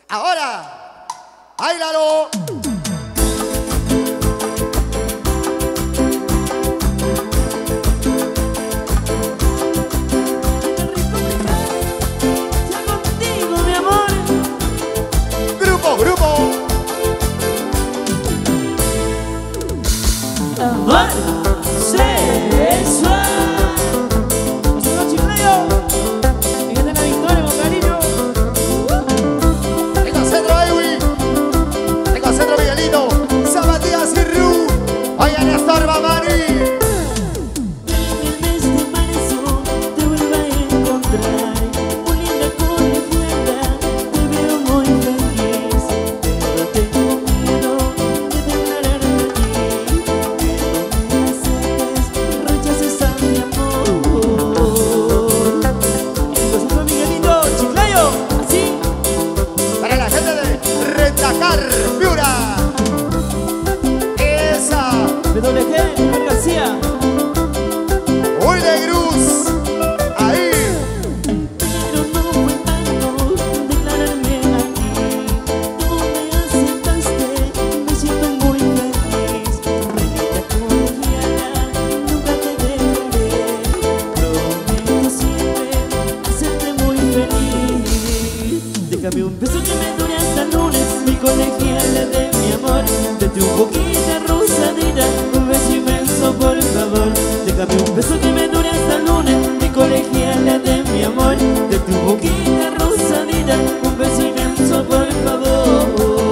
Ahora, ¡báilalo! Grupo. Amor sexual. Nosotros Chiclayo. Fíjate la victoria con cariño. Tengo centro Ewi. Tengo centro Miguelito. Zapatillas y Ru. Vaya Néstor Mamani. Piura. Esa. WG García. Uy de Cruz. Ahí. Pero no fue tanto declararme a ti. Tú me aceptaste, me siento muy feliz. Bonita colegiala, nunca te dejaré. Prometo siempre hacerte muy feliz. Déjame un beso que me dure hasta el lunes. Mi colegiala de mi amor, de tu boquita rosadita, un beso inmenso por favor. Déjame un beso que me dure hasta el lunes. Mi colegiala de mi amor, de tu boquita rosadita, un beso inmenso por favor.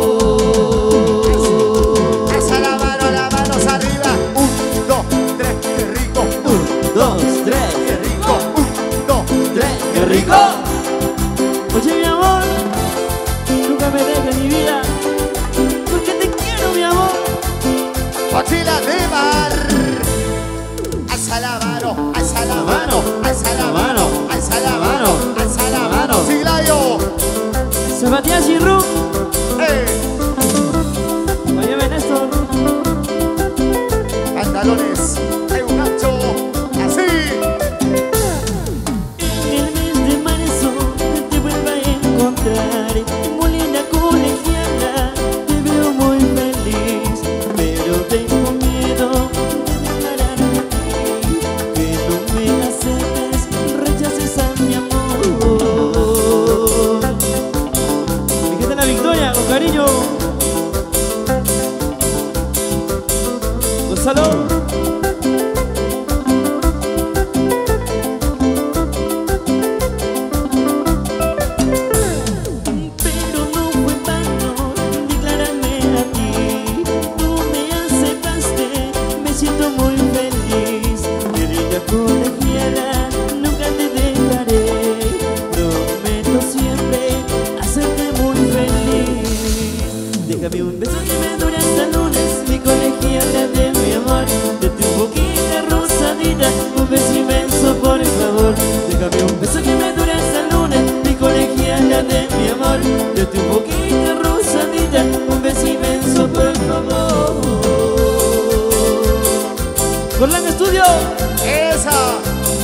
Esa las manos arriba. 1, 2, 3, qué rico. 1, 2, 3, Qué rico. 1, 2, 3, qué rico. Oye mi amor, nunca me dejes mi vida, porque te quiero mi amor. Mochila de mar. Alza la mano, alza la mano, alza la mano, alza la mano, alza la mano. Chiclayo. Zapatillas y Ru. Oye Néstor. Pantalones de un gancho. Así. En el mes de marzo te vuelvo a encontrar. Muy linda colegiala, te veo muy feliz. Pero tengo miedo de declararme a ti, que no me aceptes, rechaces a mi amor. Fíjate la victoria con cariño. Gonzalo. Pero no fue vano declararme a ti. Tú me aceptaste, me siento muy feliz. Querida colegiala, nunca te dejaré. Prometo siempre hacerte muy feliz. Déjame un beso que me dure hasta el lunes. Mi colegiala de mi amor, de tu boquita rosadita, un beso inmenso por favor. Déjame un beso que me dure hasta el lunes. Mi colegiala de mi amor, de tu boquita rosadita, un beso inmenso por favor. Corlan Estudio. Esa.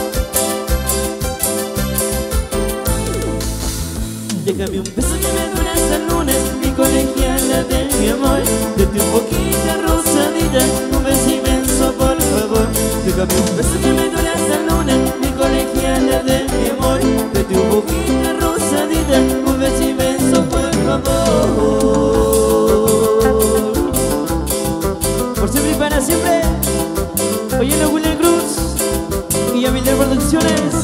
Déjame un beso que me dure hasta el lunes. Mi colegiala de mi amor, de tu boquita rosadita, un beso inmenso por favor. Déjame un beso que me dure hasta el lunes. Mi colegiala de mi amor, de tu boquita rosadita, un beso inmenso por favor. Por siempre y para siempre. Oye la William Cruz y Yamile Producciones.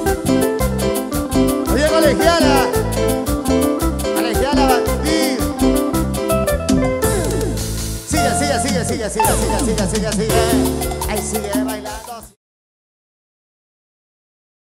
Oye, colegiala. Colegiala Bandí. Sigue. Ahí sigue bailando.